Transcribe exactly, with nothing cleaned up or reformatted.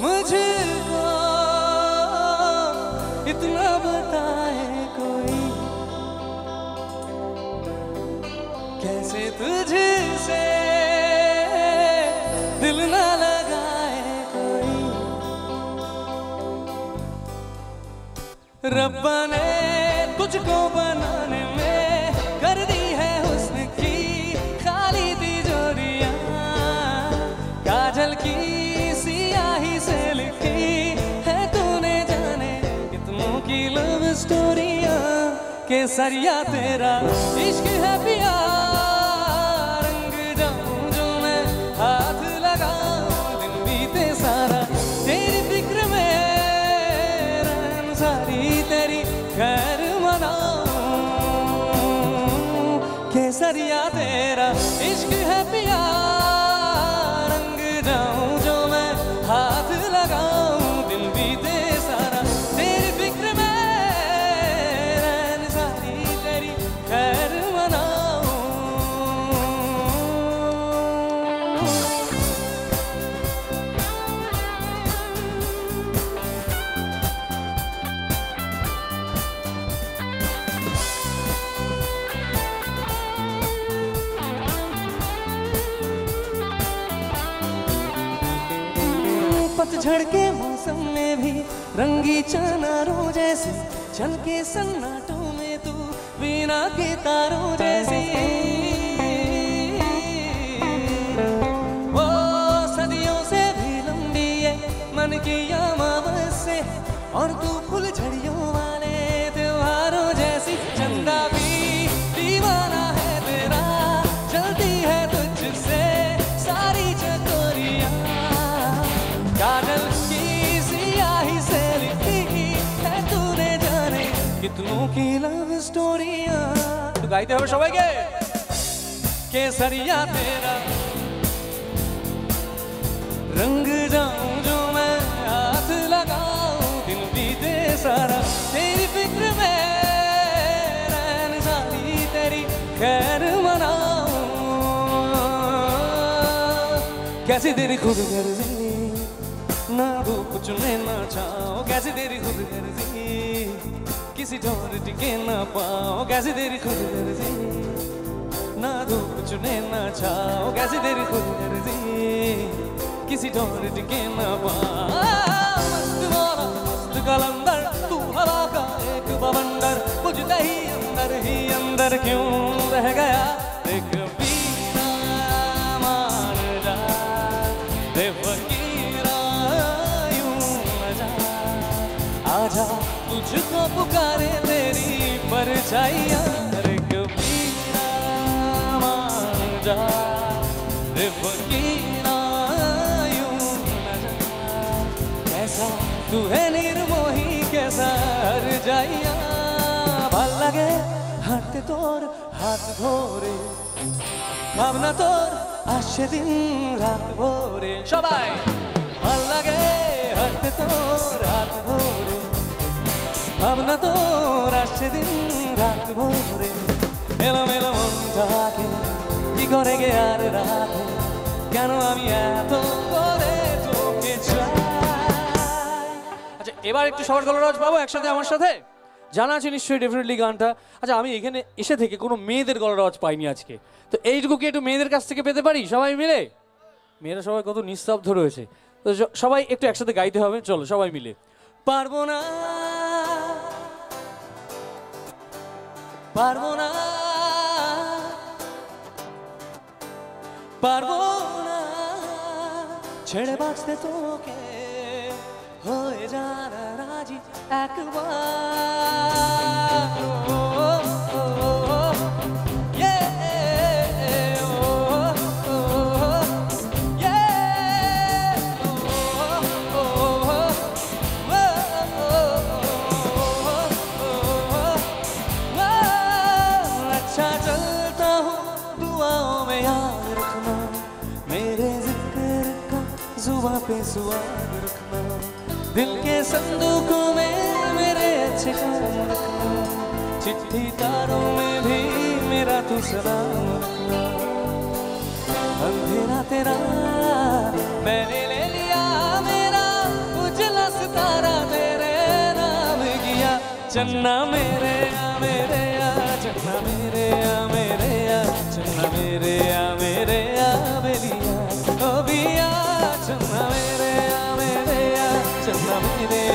मुझको इतना बताए कोई, कैसे तुझसे दिल ना लगाए कोई। रब्बा ने तुझको बनाने में कर दी है हुस्न की खाली तिजोरियां, काजल की सियाही से लिखी है तूने जाने कितनों की लव स्टोरियां। केसरिया तेरा इश्क है पिया, रंग जाऊं जो मैं हाथ लगाऊं, दिन बीते सारा तेरी फिक्र में रहन, सारी तेरी खैर मनाऊं। केसरिया तेरा इश्क है पिया, रंग जाऊं जो मैं हाथ लगाऊं, दिन बीते सारा तेरी फिक्र में रहन, सारी तेरी खैर मनाऊं। पतझड़ के मौसम में भी रंगी चनारों जैसे, छलके सन्नाटों में तू वीणा के तारों जैसी। वो सदियों से भी लंबी है मन की अमावस से, और तू फूल झड़ियों वाले त्योहारों जैसी। चंदा भी दीवाना है तेरा, जलती है तुझसे सारी चकोरियां, काजल की सियाही से लिखी है तूने जाने कितनों की लव स्टोरियां। तो गाइते हो सबाई के केसरिया तेरा रंग जाऊं जो मैं हाथ लगाऊं, दिन बीते सारा तेरी फिक्र में रहन, सारी तेरी खैर मनाऊं। कैसी तेरी खुद गर्जी ना धूप चुने ना छाओ, कैसी तेरी खुद गर्जी किसी ठोर टिके ना पाओ, कैसी तेरी खुद गर्जी ना धूप चुने ना छाओ, कैसी तेरी खुद गर्जी किसी ठोर टिके ना पाओ। मस्त वाला मस्त कलंदर तू हवा का एक बवंडर, बुझते ही अंदर ही अंदर क्यों रह गया एक बीना मान जा रे फकीरा, आजा तुझको पुकारे तेरी परछाइयां, रे कबीरा मान जा रे फकीरा यूं न जा। कैसा तू है निर्मोही कैसा हर जाइया, भल लगे हाथ तोर हाथ धोरे, भावना तोर आशे दिन रात भोरे। सबाई भल लगे हाथ तोर हाथ धोरे, ভাবনা তোর আসছে দিন রাত ভোরে। মেলো মেলো মনটাকে কি করে গে আর রাতে, কেন আমি এত করে তোকে চাই। আচ্ছা এবার একটু সবার গলার আওয়াজ পাবো একসাথে আমার সাথে, জানা আছে নিশ্চয়ই ডেফিনেটলি গানটা। আচ্ছা আমি এখানে এসে থেকে কোনো মেয়েদের গলার আওয়াজ পাইনি আজকে, তো এইটুকু কি একটু মেয়েদের কাছ থেকে পেতে পারি সবাই মিলে? মেয়েরা সবাই কত নিস্তব্ধ রয়েছে, তো সবাই একটু একসাথে গাইতে হবে, চলো সবাই মিলে। পারবো না পারবো না পারবো না ছেড়ে বাঁচতে তোকে, হয়ে যারা রাজি একবার। अच्छा चलता हूँ दुआओं में याद रखना, मेरे जिक्र का जुबां पे सुआद रखना, दिल के संदूकों में मेरे अच्छे काम रखना, चिट्ठी तारों में भी मेरा तू सलाम रखना। अंधेरा तेरा मैंने ले लिया, मेरा चन्ना मेरे आ मेरे आ चन्ना मेरे आ मेरे आ चन्ना मेरे आ मेरे आ बेलिया ओ बिया चन्ना मेरे आ मेरे आ चन्ना मेरे